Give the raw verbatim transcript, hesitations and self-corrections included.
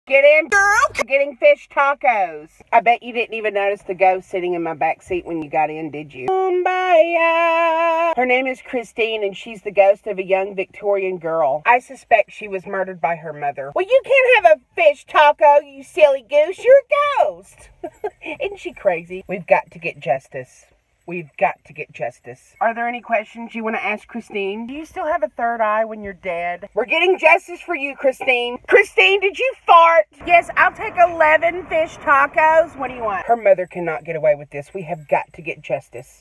Get in, girl. Getting fish tacos. I bet you didn't even notice the ghost sitting in my back seat when you got in, did you? Kumbaya. Her name is Christine, and she's the ghost of a young Victorian girl. I suspect she was murdered by her mother. Well, you can't have a fish taco, you silly goose. You're a ghost. Isn't she crazy? We've got to get justice. We've got to get justice. Are there any questions you want to ask Christine? Do you still have a third eye when you're dead? We're getting justice for you, Christine. Christine, did you fart? Yes, I'll take eleven fish tacos. What do you want? Her mother cannot get away with this. We have got to get justice.